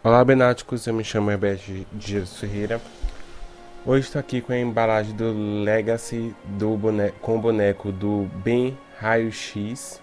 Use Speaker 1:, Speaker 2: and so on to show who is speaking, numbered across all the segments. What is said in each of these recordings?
Speaker 1: Olá, Benáticos, eu me chamo Herbert de Jesus Ferreira. Hoje estou aqui com a embalagem do Legacy com o boneco do Ben Raio X.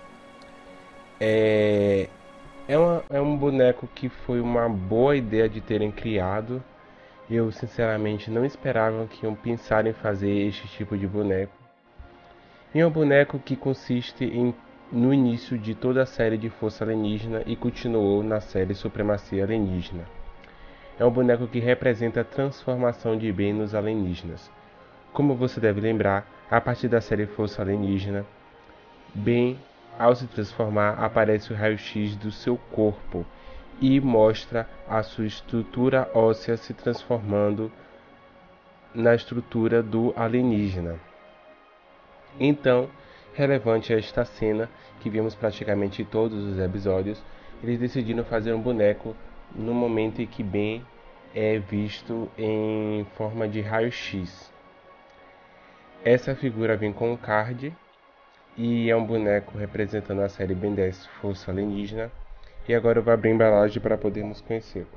Speaker 1: É, é um boneco que foi uma boa ideia de terem criado. Eu sinceramente não esperava que iam pensar em fazer este tipo de boneco. E é um boneco que no início de toda a série de Força Alienígena e continuou na série Supremacia Alienígena. É um boneco que representa a transformação de Ben nos alienígenas. Como você deve lembrar, a partir da série Força Alienígena, Ben, ao se transformar, aparece o raio-x do seu corpo e mostra a sua estrutura óssea se transformando na estrutura do alienígena. Então, relevante a esta cena, que vimos praticamente em todos os episódios, eles decidiram fazer um boneco no momento em que Ben é visto em forma de raio-x. Essa figura vem com um card e é um boneco representando a série Ben 10 Força Alienígena. E agora eu vou abrir a embalagem para podermos conhecer.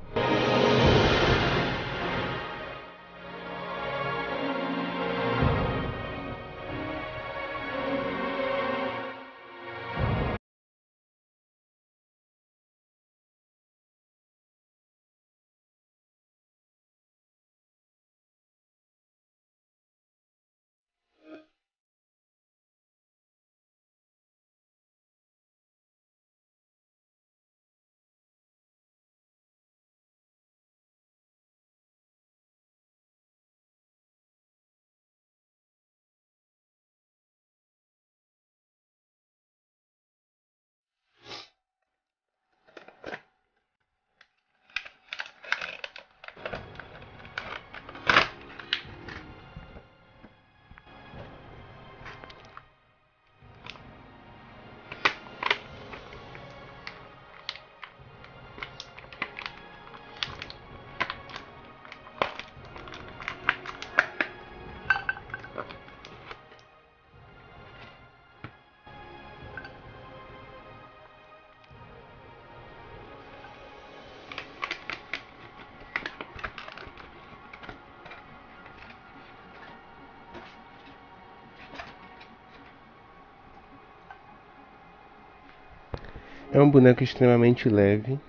Speaker 1: É um boneco extremamente leve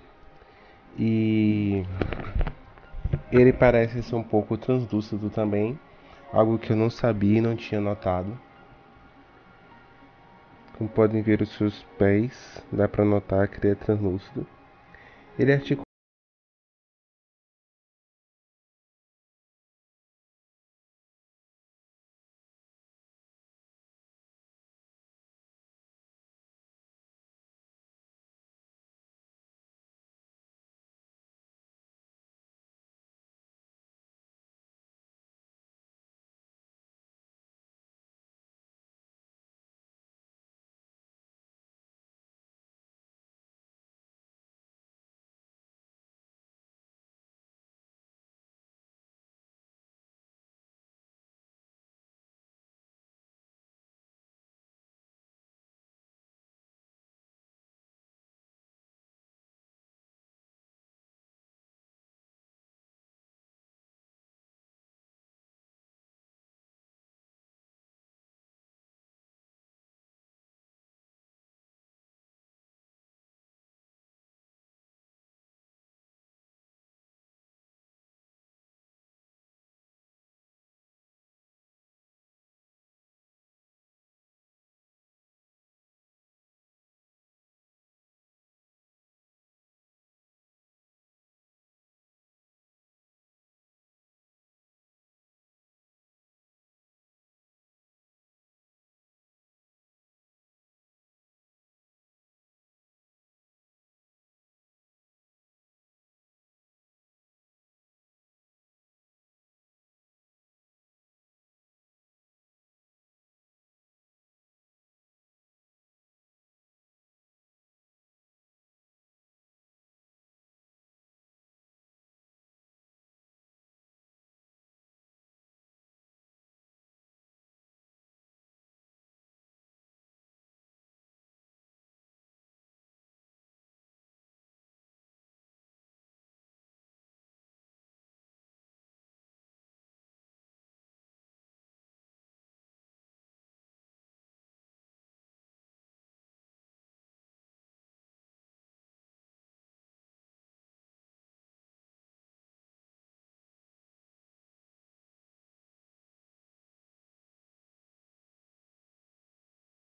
Speaker 1: e ele parece ser um pouco translúcido também, algo que eu não sabia e não tinha notado. Como podem ver os seus pés, dá para notar que ele é translúcido. Ele articula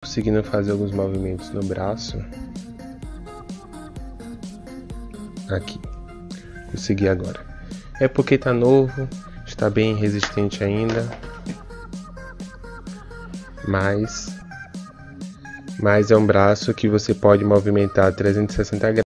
Speaker 1: conseguindo fazer alguns movimentos no braço. Aqui. Consegui agora. É porque tá novo, está bem resistente ainda. Mas é um braço que você pode movimentar 360 graus.